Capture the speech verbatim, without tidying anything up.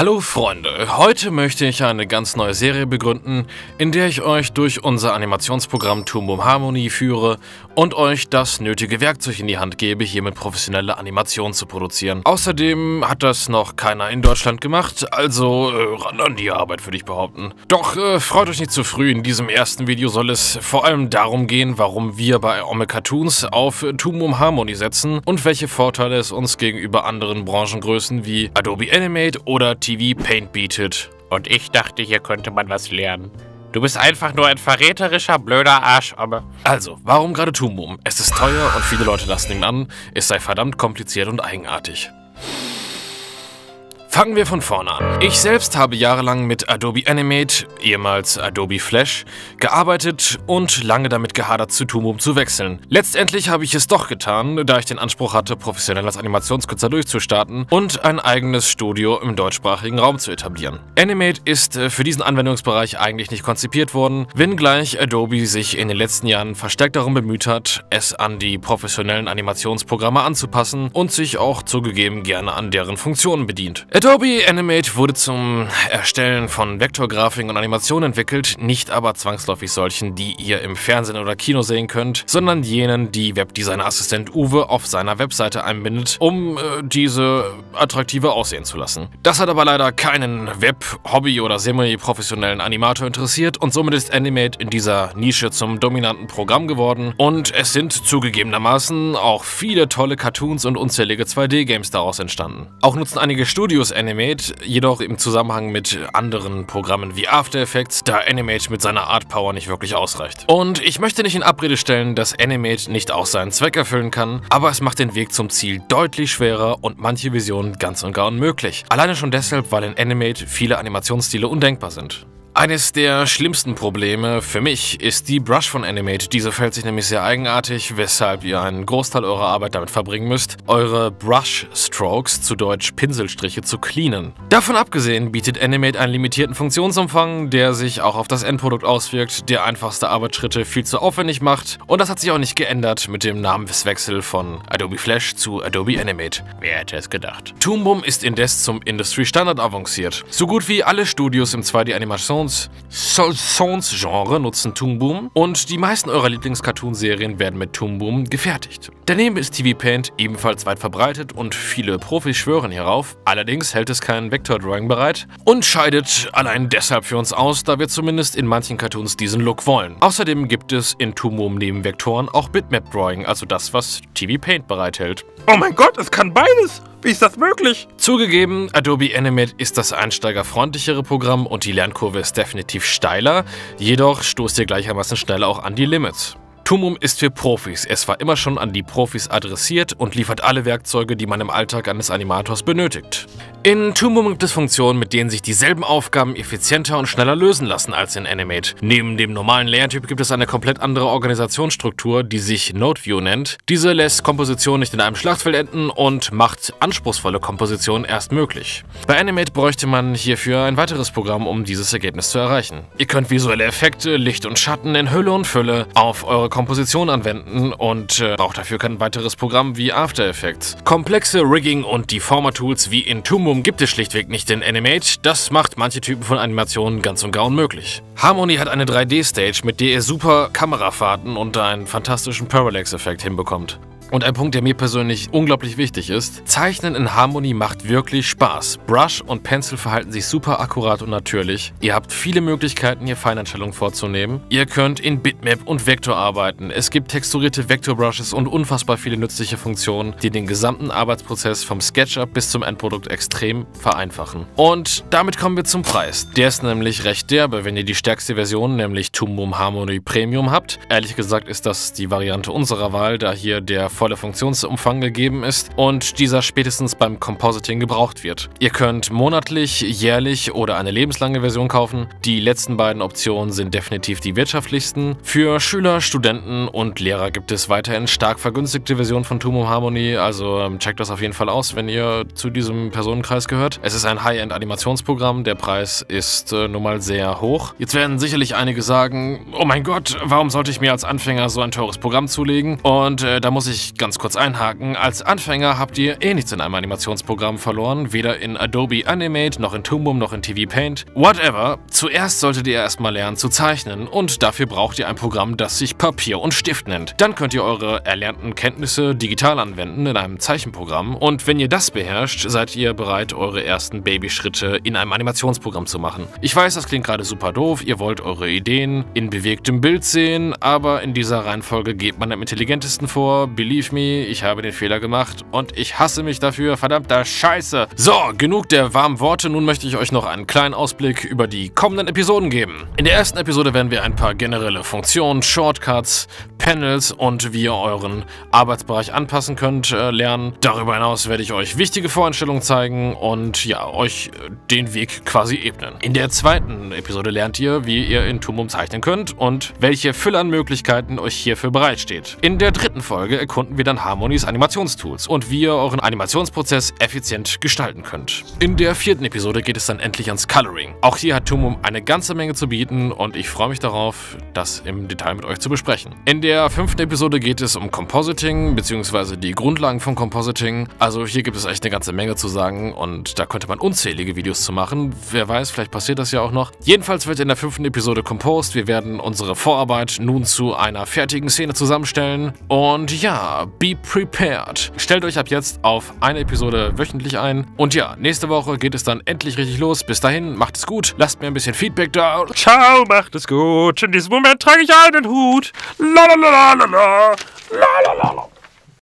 Hallo Freunde, heute möchte ich eine ganz neue Serie begründen, in der ich euch durch unser Animationsprogramm Toon Boom Harmony führe und euch das nötige Werkzeug in die Hand gebe, hiermit professionelle Animationen zu produzieren. Außerdem hat das noch keiner in Deutschland gemacht, also äh, ran an die Arbeit, würde ich behaupten. Doch äh, freut euch nicht zu früh, in diesem ersten Video soll es vor allem darum gehen, warum wir bei Ome Cartoons auf Toon Boom Harmony setzen und welche Vorteile es uns gegenüber anderen Branchengrößen wie Adobe Animate oder T V Paint bietet. Und ich dachte, hier könnte man was lernen. Du bist einfach nur ein verräterischer, blöder Arsch, aber... Also, warum gerade Toon Boom? Es ist teuer und viele Leute lassen ihn an, es sei verdammt kompliziert und eigenartig. Fangen wir von vorne an. Ich selbst habe jahrelang mit Adobe Animate, ehemals Adobe Flash, gearbeitet und lange damit gehadert, zu Toon Boom zu wechseln. Letztendlich habe ich es doch getan, da ich den Anspruch hatte, professionell als Animationskünstler durchzustarten und ein eigenes Studio im deutschsprachigen Raum zu etablieren. Animate ist für diesen Anwendungsbereich eigentlich nicht konzipiert worden, wenngleich Adobe sich in den letzten Jahren verstärkt darum bemüht hat, es an die professionellen Animationsprogramme anzupassen und sich auch zugegeben gerne an deren Funktionen bedient. Adobe Animate wurde zum Erstellen von Vektorgrafiken und Animationen entwickelt, nicht aber zwangsläufig solchen, die ihr im Fernsehen oder Kino sehen könnt, sondern jenen, die Webdesigner-Assistent Uwe auf seiner Webseite einbindet, um äh, diese attraktiver aussehen zu lassen. Das hat aber leider keinen Web-, Hobby- oder semi-professionellen Animator interessiert und somit ist Animate in dieser Nische zum dominanten Programm geworden und es sind zugegebenermaßen auch viele tolle Cartoons und unzählige zwei D Games daraus entstanden. Auch nutzen einige Studios Animate, jedoch im Zusammenhang mit anderen Programmen wie After Effects, da Animate mit seiner Art Power nicht wirklich ausreicht. Und ich möchte nicht in Abrede stellen, dass Animate nicht auch seinen Zweck erfüllen kann, aber es macht den Weg zum Ziel deutlich schwerer und manche Visionen ganz und gar unmöglich. Alleine schon deshalb, weil in Animate viele Animationsstile undenkbar sind. Eines der schlimmsten Probleme für mich ist die Brush von Animate. Diese verhält sich nämlich sehr eigenartig, weshalb ihr einen Großteil eurer Arbeit damit verbringen müsst, eure Brush Strokes, zu Deutsch Pinselstriche, zu cleanen. Davon abgesehen bietet Animate einen limitierten Funktionsumfang, der sich auch auf das Endprodukt auswirkt, der einfachste Arbeitsschritte viel zu aufwendig macht, und das hat sich auch nicht geändert mit dem Namenswechsel von Adobe Flash zu Adobe Animate. Wer hätte es gedacht? Toon Boom ist indes zum Industry-Standard avanciert. So gut wie alle Studios im zwei D-Animations Genre nutzen Toon Boom und die meisten eurer Lieblings-Cartoon-Serien werden mit Toon Boom gefertigt. Daneben ist T V Paint ebenfalls weit verbreitet und viele Profis schwören hierauf, allerdings hält es kein Vektor-Drawing bereit und scheidet allein deshalb für uns aus, da wir zumindest in manchen Cartoons diesen Look wollen. Außerdem gibt es in Toon Boom neben Vektoren auch Bitmap-Drawing, also das, was T V Paint bereithält. Oh mein Gott, es kann beides! Wie ist das möglich? Zugegeben, Adobe Animate ist das einsteigerfreundlichere Programm und die Lernkurve ist definitiv steiler, jedoch stoßt ihr gleichermaßen schnell auch an die Limits. Toon Boom ist für Profis. Es war immer schon an die Profis adressiert und liefert alle Werkzeuge, die man im Alltag eines Animators benötigt. In Toon Boom gibt es Funktionen, mit denen sich dieselben Aufgaben effizienter und schneller lösen lassen als in Animate. Neben dem normalen Layer-Typ gibt es eine komplett andere Organisationsstruktur, die sich Node View nennt. Diese lässt Komposition nicht in einem Schlachtfeld enden und macht anspruchsvolle Kompositionen erst möglich. Bei Animate bräuchte man hierfür ein weiteres Programm, um dieses Ergebnis zu erreichen. Ihr könnt visuelle Effekte, Licht und Schatten in Hülle und Fülle auf eure Komposition anwenden und äh, braucht dafür kein weiteres Programm wie After Effects. Komplexe Rigging- und Deformer-Tools wie in Toon Boom gibt es schlichtweg nicht in Animate. Das macht manche Typen von Animationen ganz und gar unmöglich. Harmony hat eine drei D-Stage, mit der ihr super Kamerafahrten und einen fantastischen Parallax-Effekt hinbekommt. Und ein Punkt, der mir persönlich unglaublich wichtig ist: Zeichnen in Harmony macht wirklich Spaß. Brush und Pencil verhalten sich super akkurat und natürlich. Ihr habt viele Möglichkeiten, hier Feineinstellungen vorzunehmen. Ihr könnt in Bitmap und Vektor arbeiten. Es gibt texturierte Vektorbrushes und unfassbar viele nützliche Funktionen, die den gesamten Arbeitsprozess vom SketchUp bis zum Endprodukt extrem vereinfachen. Und damit kommen wir zum Preis. Der ist nämlich recht derbe, wenn ihr die stärkste Version, nämlich Toon Boom Harmony Premium habt. Ehrlich gesagt ist das die Variante unserer Wahl, da hier der voller Funktionsumfang gegeben ist und dieser spätestens beim Compositing gebraucht wird. Ihr könnt monatlich, jährlich oder eine lebenslange Version kaufen. Die letzten beiden Optionen sind definitiv die wirtschaftlichsten. Für Schüler, Studenten und Lehrer gibt es weiterhin stark vergünstigte Versionen von Toon Boom Harmony, also ähm, checkt das auf jeden Fall aus, wenn ihr zu diesem Personenkreis gehört. Es ist ein High-End-Animationsprogramm, der Preis ist äh, nun mal sehr hoch. Jetzt werden sicherlich einige sagen, oh mein Gott, warum sollte ich mir als Anfänger so ein teures Programm zulegen? Und äh, da muss ich ich ganz kurz einhaken. Als Anfänger habt ihr eh nichts in einem Animationsprogramm verloren, weder in Adobe Animate, noch in Toon Boom, noch in T V Paint, whatever. Zuerst solltet ihr erstmal lernen zu zeichnen und dafür braucht ihr ein Programm, das sich Papier und Stift nennt. Dann könnt ihr eure erlernten Kenntnisse digital anwenden in einem Zeichenprogramm und wenn ihr das beherrscht, seid ihr bereit, eure ersten Babyschritte in einem Animationsprogramm zu machen. Ich weiß, das klingt gerade super doof, ihr wollt eure Ideen in bewegtem Bild sehen, aber in dieser Reihenfolge geht man am intelligentesten vor. Believe me, ich habe den Fehler gemacht und ich hasse mich dafür, verdammter Scheiße. So, genug der warmen Worte, nun möchte ich euch noch einen kleinen Ausblick über die kommenden Episoden geben. In der ersten Episode werden wir ein paar generelle Funktionen, Shortcuts, Panels und wie ihr euren Arbeitsbereich anpassen könnt, äh, lernen. Darüber hinaus werde ich euch wichtige Voreinstellungen zeigen und ja, euch äh, den Weg quasi ebnen. In der zweiten Episode lernt ihr, wie ihr in Toon Boom zeichnen könnt und welche Fülle an Möglichkeiten euch hierfür bereitsteht. In der dritten Folge erkunden wir dann Harmonys Animationstools und wie ihr euren Animationsprozess effizient gestalten könnt. In der vierten Episode geht es dann endlich ans Coloring. Auch hier hat Toon Boom eine ganze Menge zu bieten und ich freue mich darauf, das im Detail mit euch zu besprechen. In der fünften Episode geht es um Compositing bzw. die Grundlagen von Compositing. Also hier gibt es echt eine ganze Menge zu sagen und da könnte man unzählige Videos zu machen. Wer weiß, vielleicht passiert das ja auch noch. Jedenfalls wird in der fünften Episode composed. Wir werden unsere Vorarbeit nun zu einer fertigen Szene zusammenstellen. Und ja, be prepared. Stellt euch ab jetzt auf eine Episode wöchentlich ein. Und ja, nächste Woche geht es dann endlich richtig los. Bis dahin, macht es gut. Lasst mir ein bisschen Feedback da. Ciao, macht es gut. In diesem Moment trage ich einen Hut. La la la la la la la la la.